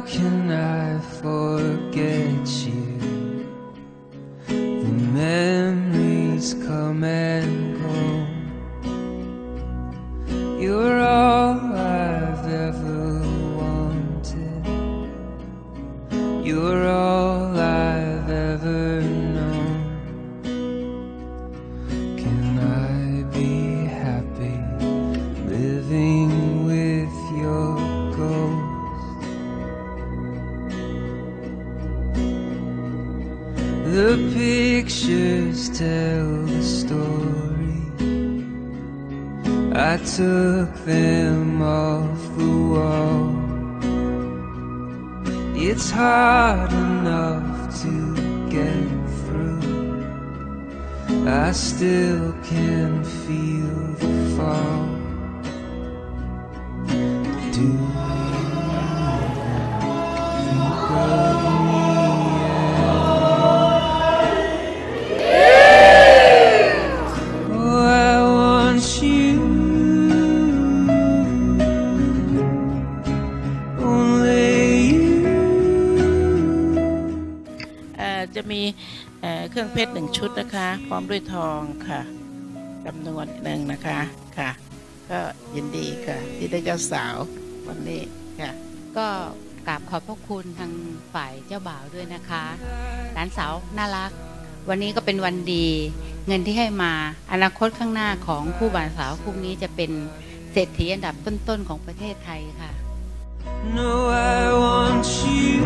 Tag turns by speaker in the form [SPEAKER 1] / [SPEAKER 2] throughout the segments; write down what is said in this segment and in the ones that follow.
[SPEAKER 1] can I forget you? The memories come and go. You're all I've ever wanted. You're all I've ever known. Can I be happy living with your ghost? The pictures tell the story. I took them off the wall. It's hard enough to get through. I still can feel the fall. Do you think of me?
[SPEAKER 2] จะมีเครื่องเพชร1 ชุดนะคะพร้อมด้วยทองค่ะจำนวนหนึ่งนะคะค่ะก็ยินดีค่ะที่ได้เจ้าสาววันนี้ค่ะ
[SPEAKER 3] ก็กราบขอบพระคุณทางฝ่ายเจ้าบ่าวด้วยนะคะหลานสาวน่ารักวันนี้ก็เป็นวันดีเงินที่ให้มาอนาคตข้างหน้าของคู่บ่าวสาวคู่นี้จะเป็นเศรษฐีอันดับต้นๆของประเทศไทยค่ะ
[SPEAKER 1] No, I want you.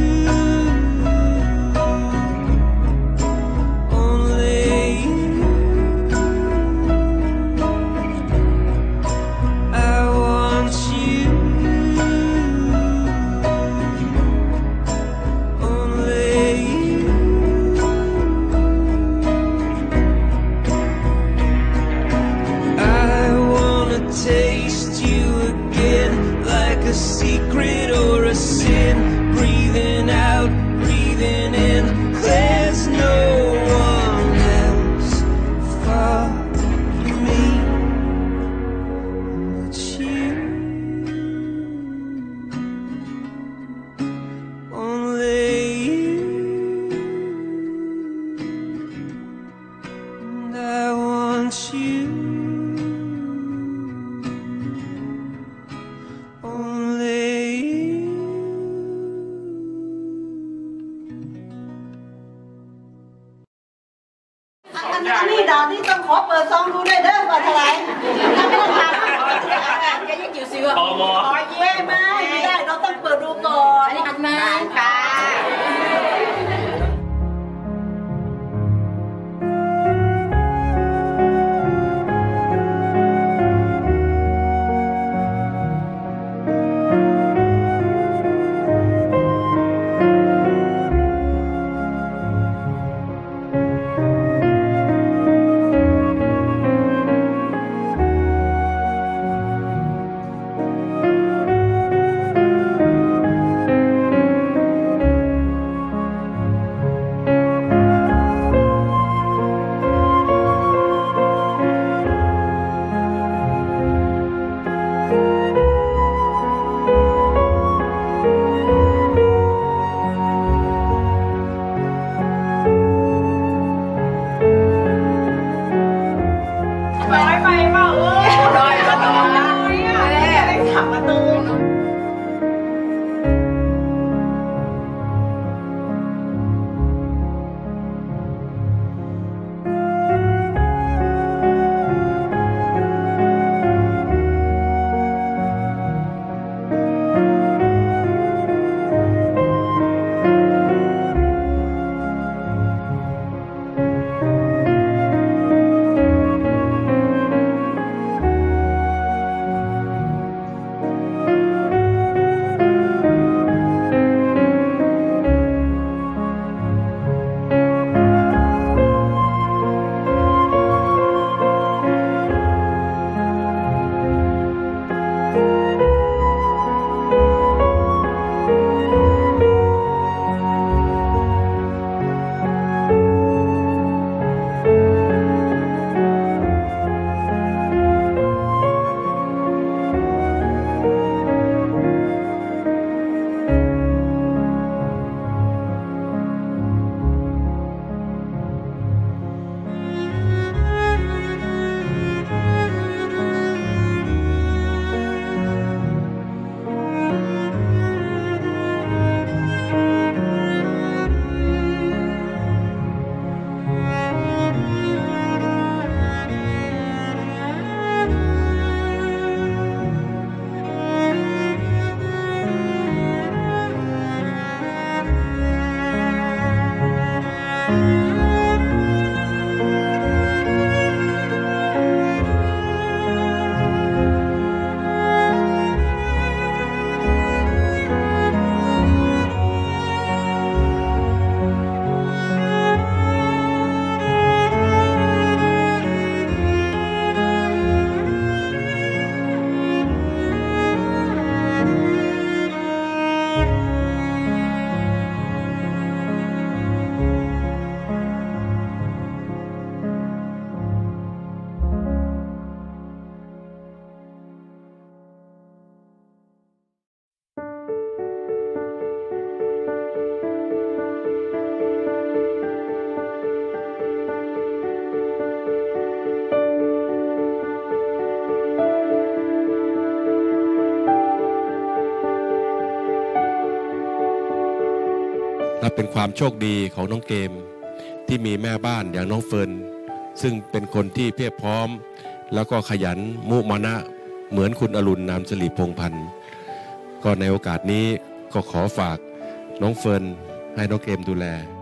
[SPEAKER 1] Taste you again like a secret or a sin. Breathing out, breathing in. There's no one else for me but you. Only you. And I want you.
[SPEAKER 4] นี่ดาวนี่ต้องขอเปิดซองดูได้เด้อว่าเท่าไหร่ถ้าไม่ต้องทำแกยังจิ๋วซิวอ๋อเย่ไม่ได้เราต้องเปิดดูก่อนอันนี้อันนั้นค่ะ
[SPEAKER 5] นับเป็นความโชคดีของน้องเกมที่มีแม่บ้านอย่างน้องเฟิร์นซึ่งเป็นคนที่เพียบพร้อมแล้วก็ขยันมุมานะเหมือนคุณอรุณนามสิริพงษ์พันธ์ก็ในโอกาสนี้ก็ขอฝากน้องเฟิร์นให้น้องเกมดูแล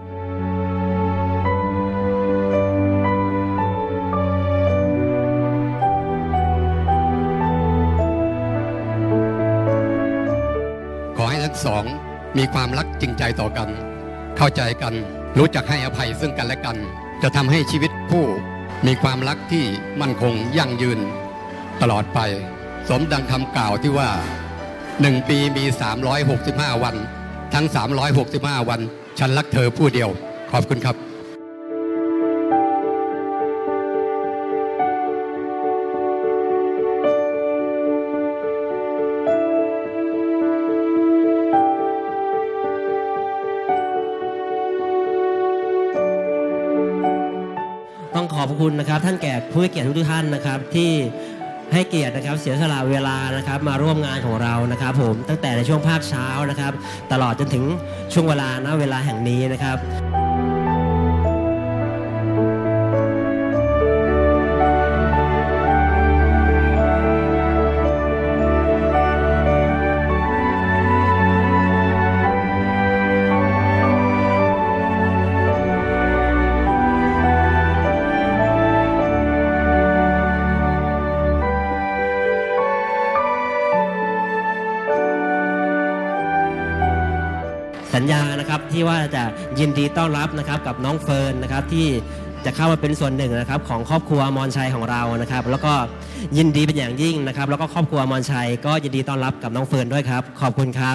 [SPEAKER 6] ขอให้ทั้งสองมีความรักจริงใจต่อกันเข้าใจกันรู้จักให้อภัยซึ่งกันและกันจะทำให้ชีวิตคู่มีความรักที่มั่นคงยั่งยืนตลอดไปสมดังคำกล่าวที่ว่า1 ปีมี365 วันทั้ง365 วันฉันรักเธอผู้เดียวขอบคุณครับ
[SPEAKER 7] ต้องขอบคุณนะครับท่านแก่ผู้ให้เกียรติทุกท่านนะครับที่ให้เกียรตินะครับเสียสละเวลานะครับมาร่วมงานของเรานะครับผมตั้งแต่ในช่วงภาคเช้านะครับตลอดจนถึงช่วงเวลาแห่งนี้นะครับสัญญานะครับที่ว่าจะยินดีต้อนรับนะครับกับน้องเฟิร์นนะครับที่จะเข้ามาเป็นส่วนหนึ่งนะครับของครอบครัวอมรชัยของเรานะครับแล้วก็ยินดีเป็นอย่างยิ่งนะครับแล้วก็ครอบครัวอมรชัยก็ยินดีต้อนรับกับน้องเฟิร์นด้วยครับขอบคุณครับ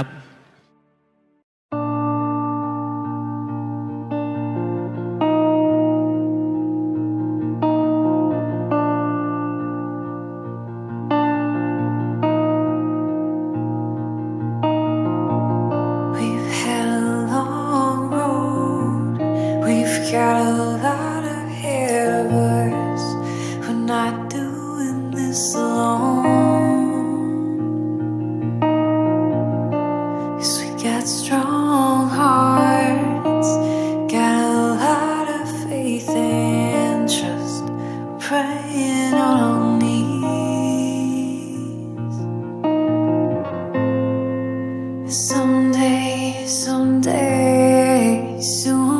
[SPEAKER 1] got a lot ahead of us. We're not doing this alone. 'Cause we got strong hearts, got a lot of faith and trust, praying on our knees. Someday soon,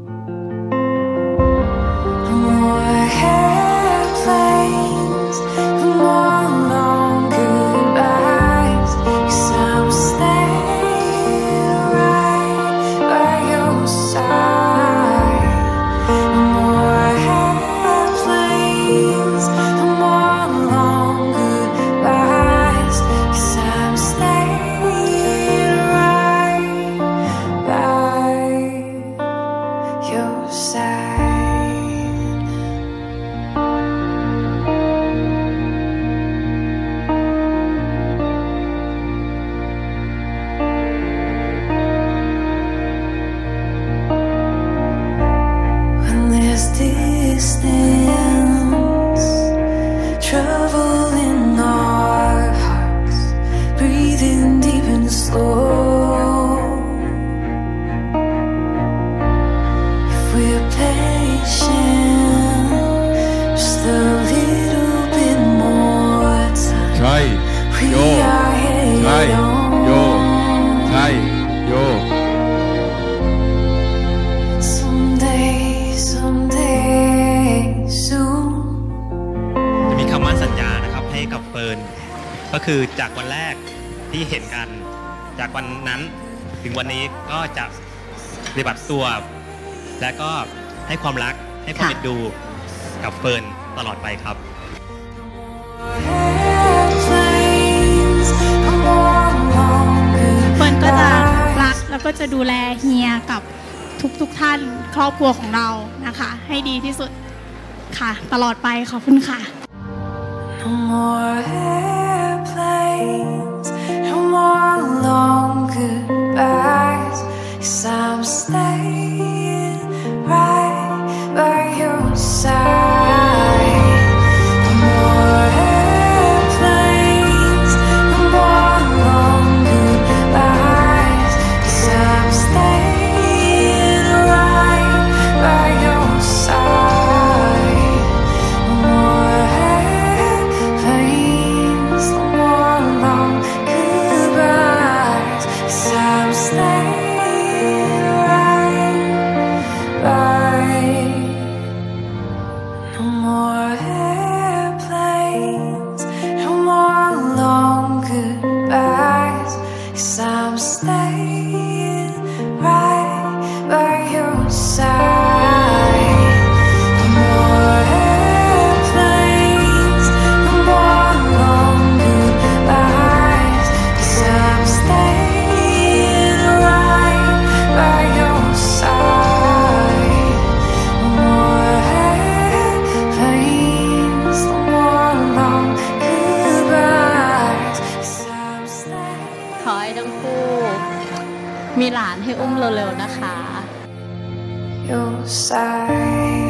[SPEAKER 1] no more airplanes, no more long goodbyes. 'Cause I'm staying right by your side. No more airplanes, no more long goodbyes. 'Cause I'm staying right by your side. When there's distance, trouble in our hearts, breathing deep and slow. If we're patient, just a little bit more time,
[SPEAKER 5] ใช่
[SPEAKER 1] we
[SPEAKER 5] โย
[SPEAKER 1] are
[SPEAKER 5] ใช่
[SPEAKER 1] headed
[SPEAKER 5] โย
[SPEAKER 1] on.
[SPEAKER 5] ใช่โย
[SPEAKER 1] Someday soon.
[SPEAKER 8] จะมีคำมั่นสัญญานะครับให้กับเฟิร์นก็คือจากวันแรกที่เห็นกันจากวันนั้นถึงวันนี้ก็จะปฏิบัติตัว และก็ให้ความรักให้ความเอ็นดูกับเฟิร์นตลอดไปครับ
[SPEAKER 1] Airplanes, no more long
[SPEAKER 9] เฟิร์นก็จะ
[SPEAKER 1] goodbyes.
[SPEAKER 9] รักแล้วก็จะดูแลเฮียกับทุกท่านครอบครัวของเรานะคะให้ดีที่สุดค่ะตลอดไปขอบคุณค่ะ
[SPEAKER 1] No more airplanes, no more long goodbyes. 'Cause I'm staying right by your side. No more airplanes, no more long goodbyes. 'Cause I'm staying
[SPEAKER 10] ขอให้ทั้งคู่มีหลานให้อุ้มเร็วๆนะคะ
[SPEAKER 1] Your side